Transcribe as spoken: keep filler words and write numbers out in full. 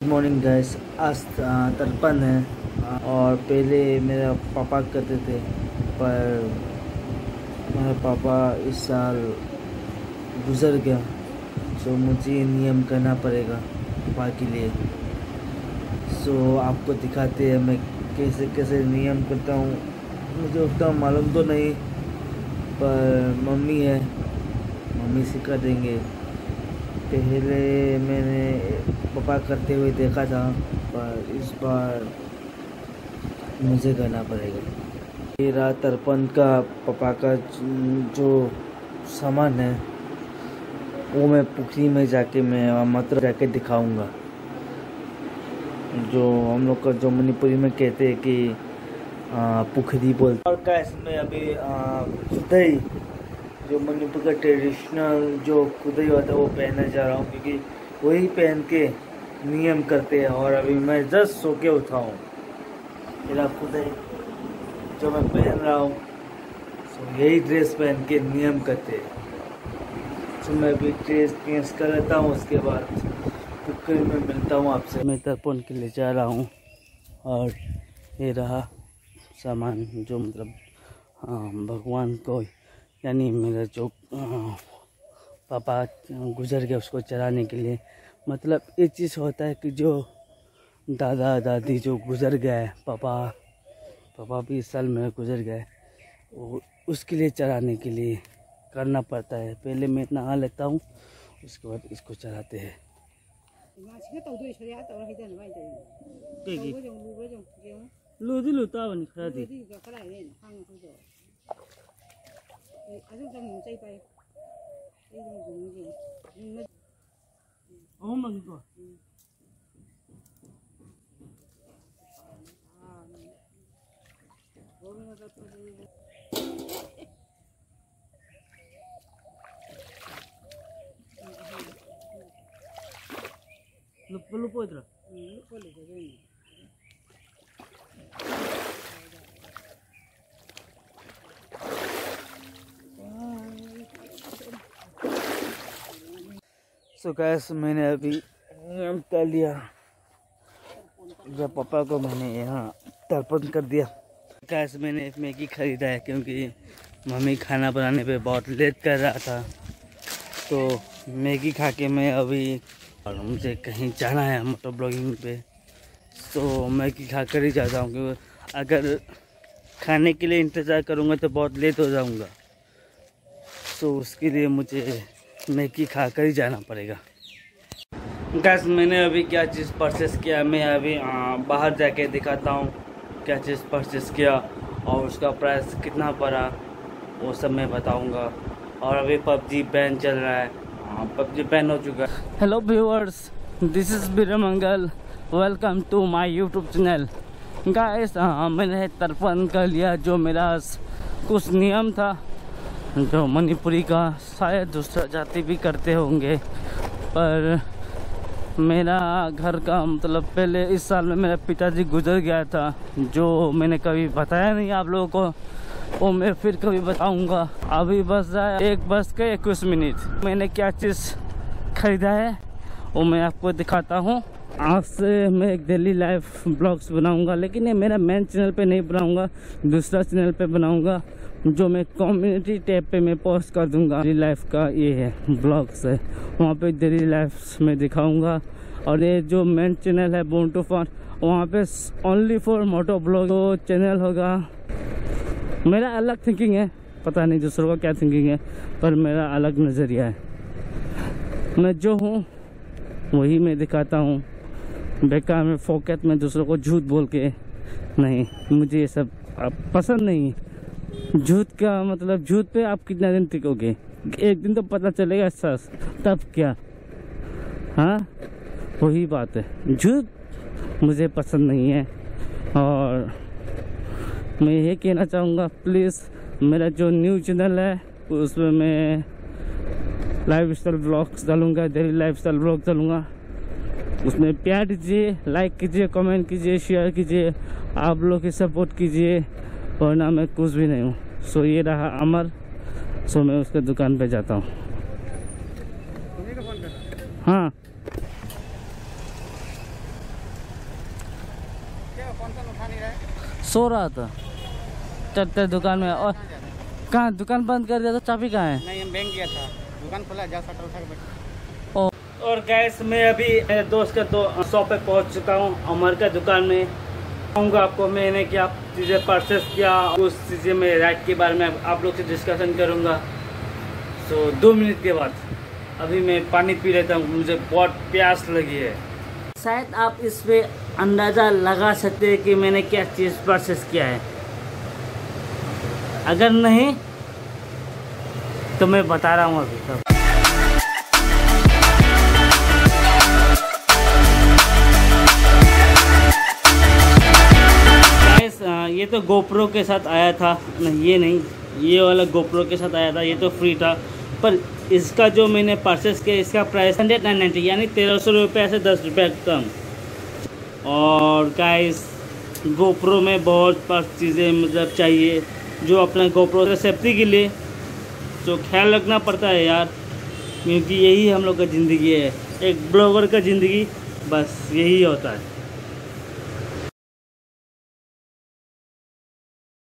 Good morning guys. आज तर्पण है और पहले मेरा पापा करते थे, पर मेरा पापा इस साल गुजर गया, तो मुझे नियम करना पड़ेगा पापा के लिए। सो आपको दिखाते हैं मैं कैसे कैसे नियम करता हूँ। मुझे उतना मालूम तो नहीं, पर मम्मी है, मम्मी सिखा देंगे। पहले मैंने पापा करते हुए देखा था, पर इस बार मुझे करना पड़ेगा। मेरा तर्पण का पापा का जो सामान है वो मैं पुखरी में जाके मैं मात्र जाके दिखाऊंगा। जो हम लोग का जो मणिपुरी में कहते हैं कि पुखरी बोलते। और का इसमें अभी खुदाई जो मणिपुर का ट्रेडिशनल जो खुदाई होता है वो पहनने जा रहा हूँ, क्योंकि वही पहन के नियम करते हैं। और अभी मैं जस्ट सो के उठा हूँ। मेरा खुदाई जो मैं पहन रहा हूँ, तो यही ड्रेस पहन के नियम करते हैं। तो मैं भी ड्रेस चेंज कर लेता हूँ, उसके बाद पुखरी में मिलता हूँ आपसे। मैं तर्पण के लिए जा रहा हूँ और ये रहा सामान जो मतलब भगवान को, यानी मेरा जो पापा गुजर गया उसको चढ़ाने के लिए। मतलब ये चीज़ होता है कि जो दादा दादी जो गुजर गए, पापा पापा भी इस साल में गुजर गए, वो उसके लिए चढ़ाने के लिए करना पड़ता है। पहले मैं नहा लेता हूँ, उसके बाद इसको चढ़ाते हैं। लूदी लूता बनी खड़ा दी ओ मग को lupa lupa itu lupa lupa ini so guys मैंने अभी नियम कर लिया। जब पापा को मैंने यहाँ तर्पण कर दिया। गैस मैंने मैगी खरीदा है, क्योंकि मम्मी खाना बनाने पे बहुत लेट कर रहा था। तो मैगी खा के मैं अभी, और मुझे कहीं जाना है मोटो ब्लॉगिंग पे, तो मैगी खा कर ही जाता हूँ। क्योंकि अगर खाने के लिए इंतज़ार करूँगा तो बहुत लेट हो जाऊँगा। तो उसके लिए मुझे मैगी खा कर ही जाना पड़ेगा। गैस मैंने अभी क्या चीज़ परचेस किया, मैं अभी आ, बाहर जाके दिखाता हूँ क्या चीज़ परचेस किया और उसका प्राइस कितना पड़ा, वो सब मैं बताऊँगा। और अभी पबजी बैन चल रहा है, पबजी बैन हो चुका है। Hello viewers, this is Birmangal, welcome to my YouTube channel. Guys मैंने तर्पण कर लिया। जो मेरा कुछ नियम था जो मणिपुरी का, शायद दूसरा जाति भी करते होंगे, पर मेरा घर का मतलब पहले इस साल में मेरा पिताजी गुजर गया था, जो मैंने कभी बताया नहीं आप लोगों को, वो मैं फिर कभी बताऊंगा। अभी बस जाए एक बज के इक्कीस मिनट। मैंने क्या चीज़ खरीदा है वो मैं आपको दिखाता हूँ। आज से मैं एक डेली लाइफ ब्लॉग्स बनाऊंगा, लेकिन ये मेरा मेन चैनल पे नहीं बनाऊंगा, दूसरा चैनल पे बनाऊंगा, जो मैं कम्युनिटी टैब पे मैं पोस्ट कर दूंगा। डेली लाइफ का ये है ब्लॉग्स है, वहाँ पे डेली लाइफ में दिखाऊंगा। और ये जो मेन चैनल है बोन टू फन, वहाँ पे ओनली फॉर मोटो ब्लॉग तो चैनल होगा। मेरा अलग थिंकिंग है, पता नहीं दूसरों का क्या थिंकिंग है, पर मेरा अलग नज़रिया है। मैं जो हूँ वही मैं दिखाता हूँ। बेकार में फोकट में दूसरों को झूठ बोल के नहीं, मुझे ये सब पसंद नहीं। झूठ का मतलब, झूठ पे आप कितना दिन टिकोगे? एक दिन तो पता चलेगा सच, तब क्या? हाँ, वही बात है। झूठ मुझे पसंद नहीं है। और मैं ये कहना चाहूँगा, प्लीज़ मेरा जो न्यू चैनल है उसमें मैं लाइफ स्टाइल ब्लॉग्स डालूँगा, डेली लाइफ स्टाइल ब्लॉग डालूँगा। उसमें प्यार दीजिए, लाइक कीजिए, कमेंट कीजिए, शेयर कीजिए, आप लोग की सपोर्ट कीजिए, वरना मैं कुछ भी नहीं हूँ। सो ये रहा अमर। सो मैं उसके दुकान पे जाता हूँ। हाँ सो रहा था चलते दुकान में। और कहाँ दुकान बंद कर दिया तो चाबी कहाँ है? नहीं, हम बैंक गया था, दुकान खुला, जा शटर उठा के बैठ। और गैस मैं अभी मेरे दोस्त के दो शॉप पे पहुंच चुका हूं, अमर का दुकान में। कहूँगा आपको मैंने क्या चीज़ें परचेस किया, उस चीज़ें में राइड के बारे में आप लोग से डिस्कशन करूँगा। तो दो मिनट के बाद अभी मैं पानी पी लेता हूँ, मुझे बहुत प्यास लगी है। शायद आप इस पे अंदाज़ा लगा सकते हैं कि मैंने क्या चीज़ परचेस किया है। अगर नहीं तो मैं बता रहा हूँ अभी सब। ये तो गोप्रो के साथ आया था, नहीं ये नहीं, ये वाला गोप्रो के साथ आया था, ये तो फ्री था। पर इसका जो मैंने परचेस किया इसका प्राइस हंड्रेड नाइन नाइन्टी यानी तेरह सौ रुपये से दस रुपये कम। और गाइस गोप्रो में बहुत चीज़ें मतलब चाहिए जो अपने गोप्रो से सेफ्टी के लिए तो ख्याल रखना पड़ता है यार, क्योंकि यही हम लोग का ज़िंदगी है, एक ब्लॉगर का ज़िंदगी बस यही होता है।